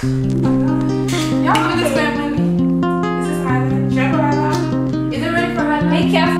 Y'all do this family. Is this Highland? Jumbo Highland? Is it ready for Highland? Hey, Kev.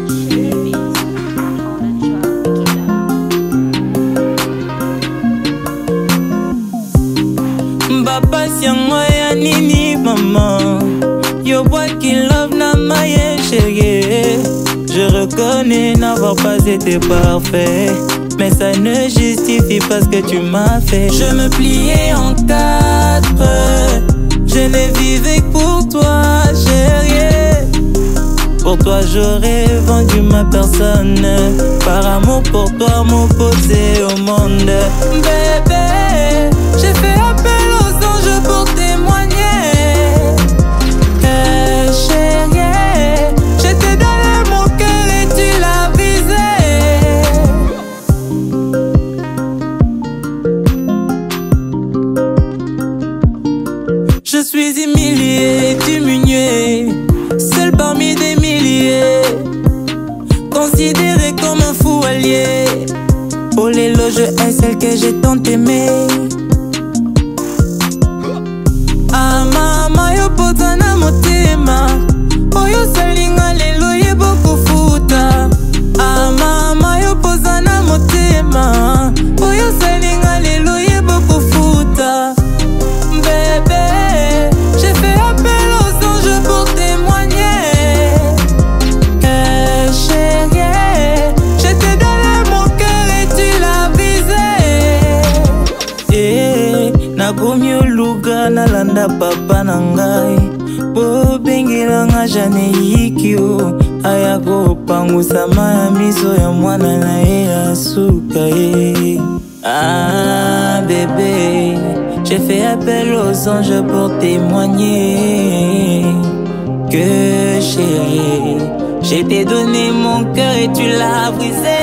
Papa siango ya nini maman. Yo bois qui love na maye chérie. Je reconnais n'avoir pas été parfait, mais ça ne justifie pas ce que tu m'as fait. Je me pliais en quatre, je ne vivais que pour toi chérie. Pour toi j'aurais vendu ma personne, par amour pour toi m'opposer au monde. Bébé, j'ai fait appel aux anges pour témoigner. Chérie, j'étais dans mon cœur et tu l'as brisé. Je suis humilié, diminué, seul parmi des milliers, considéré comme un fou allié. Oh l'élo, je hais celle que j'ai tant aimée. Ah mama yo potana motema, oyo salinga lelo ye boko futa. Ah mama yo potana motema, oyo salinga lelo ye boko futa. Bébé, j'ai fait appel aux anges pour témoigner. Chérie, j'étais dans mon cœur et tu l'as brisé. Nakomi oluka nalanda papa nangai, po bengela nga jane yikio. Aya kopangusa maya miso ya mwana na ye asuka ye. Ah bébé, j'ai fait appel aux anges pour témoigner que chérie, j'ai t'ai donné mon cœur et tu l'as brisé.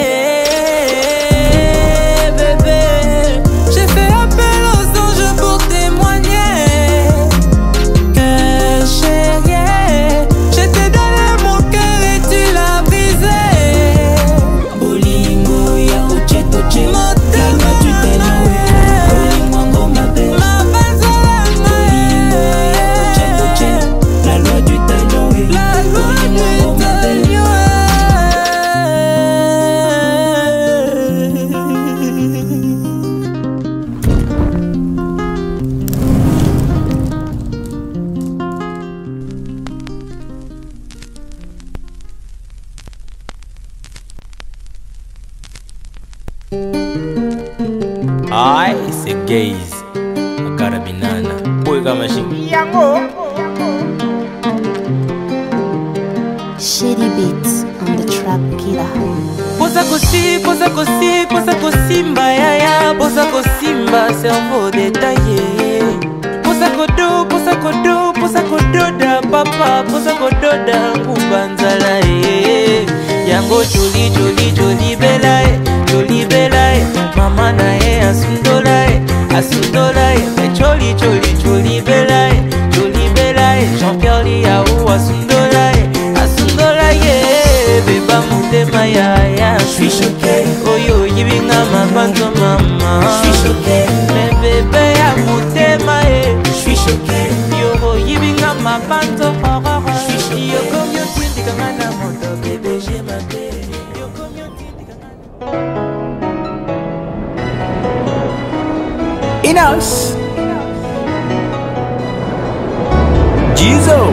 Aïe, c'est gaze. Karabinana. Poiga machine. Yango. Shady beats on the track killer. Posa kosi mbaya, posa kosimba cerveau détaillé. Posa kodo da papa, posa kodo da kubanzala yango joli bela mama na asundola joli bela Jean-Pierre Liaou asundola beba mutema ya. Je suis choqué, oyo yibinga mabanzo mama. Je suis choqué, mais bébé ya mutema je suis choqué, yo yibinga mabanzo. Je suis choqué, yo comme yo tindi kangana moto bébé j'ai ma belle. Yo comme yo tindi kangana. Inos Jizo.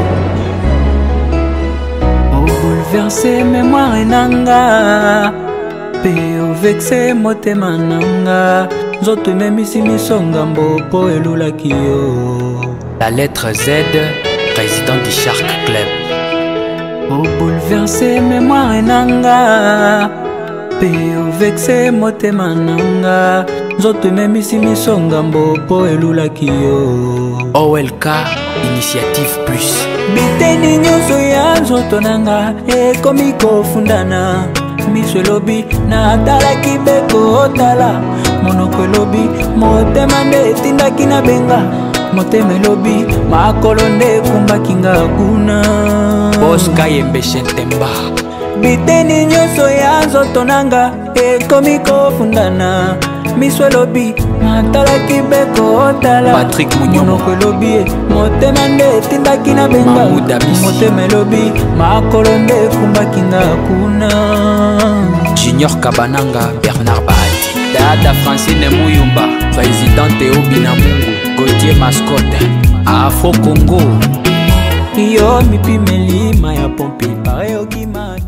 Bouleverser mémoire nanga, pe vexer motema nanga. Nzoto memisi misonga mbopo elulaki yo. La lettre Z, président du Shark Club. Bouleverser mémoire nanga, pe vexer motema nanga. Nzoto memisi misonga mbopo elulaki yo. OLK, Initiative Plus. Biteni nyonso ya nzoto nanga ekomi kofundana. Miso elobi natalaki beko otala, monoko elobi motema nde etindaki na benga. Motema elobi makolo nde ekumbaki nga kuna. Boska Yembe Shentemba. Biteni nyonso ya nzoto nanga ekomi kofundana. miso elobi natalaki beko otala Patrick Munyongo monoko elobi motema nde etindaki na benga motema elobi makolo nde ekumbaki nga kuna Junior Kabananga Bernard Bahati Dada Francine Muyumba Présidente Obina Mungu Gauthier Mascotte Afro Congo yo mipimeli ma ya pompi pare okima